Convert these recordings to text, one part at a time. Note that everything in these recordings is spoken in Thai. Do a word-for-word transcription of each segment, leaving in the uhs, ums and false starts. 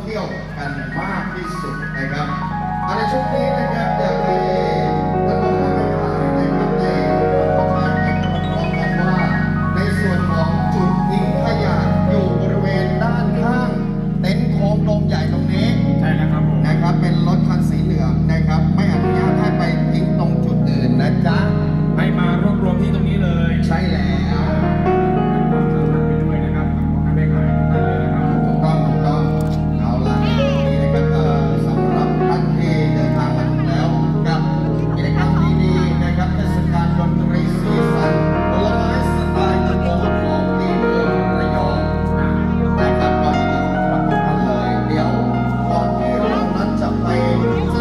ที่ยวกันมากที่สุดนะครับในช่วงนี้นะครับอยากให้ท่านผู้ชมได้ฟังนะครับในประชาชนพร้อมกันว่าในส่วนของจุดทิ้งขยะอยู่บริเวณด้านข้างเต็นท์โค้งลมใหญ่ตรงนี้ใช่แล้วครับผมนะครับเป็นรถคันสีเหลืองนะครับไม่อนุญาตให้ไปทิ้งตรงจุดอื่นนะจ๊ะให้มารวบรวมที่ตรงนี้เลยใช่แล้วไปด้วยนะครับขอให้ไม่ขายได้เลยนะครับถูกต้องถูกต้องเอาล่ะนี่นะครับสำหรับท่านที่เดินทางมาถึงแล้วกับกิจกรรมดีๆนะครับเทศกาลดนตรีสีสันผลไม้สไตล์ตะโกนของดีเมืองระยองนะครับก็ยินดีต้อนรับทุกท่านเลยเดี๋ยวก่อนที่เรานั้นจะไปส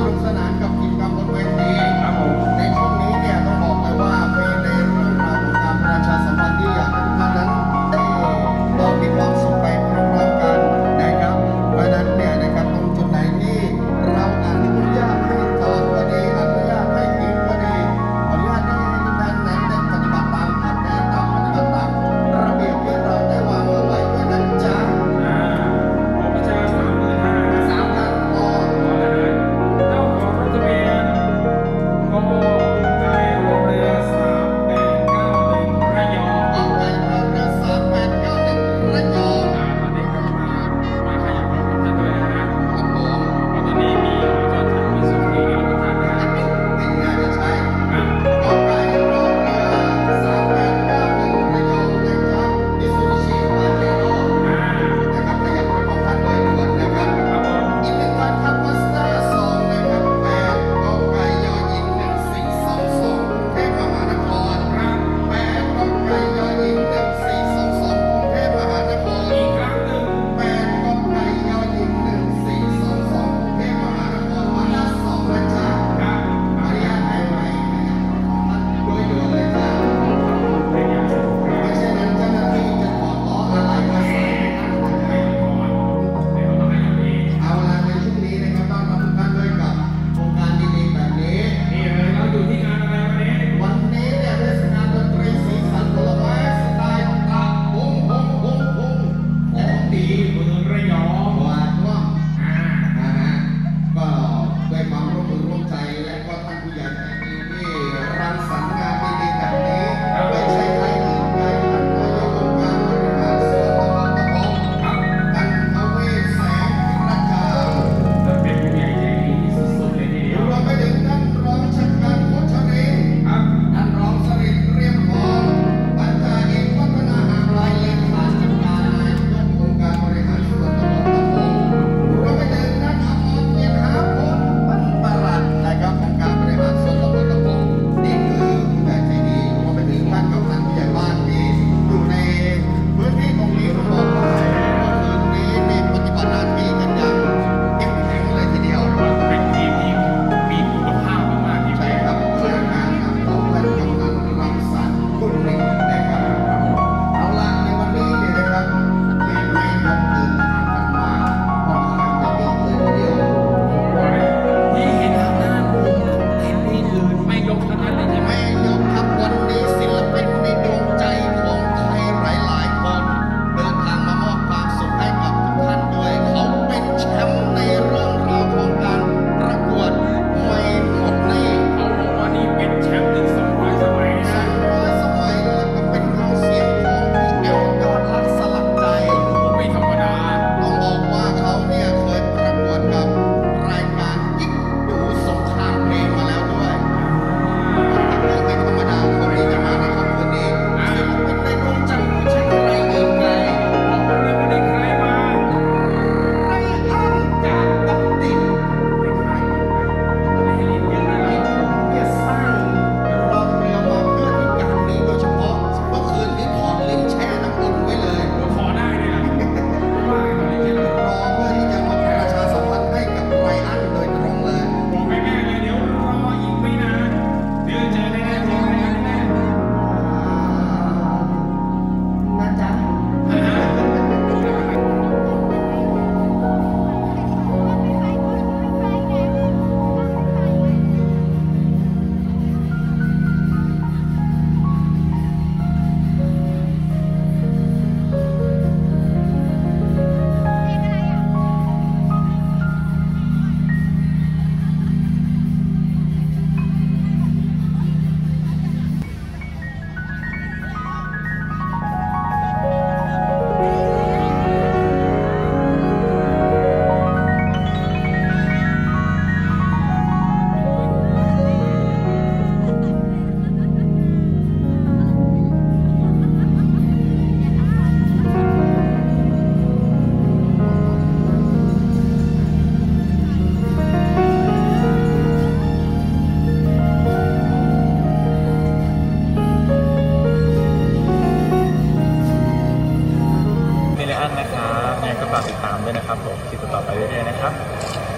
ต่อไปเรื่อยๆนะครับ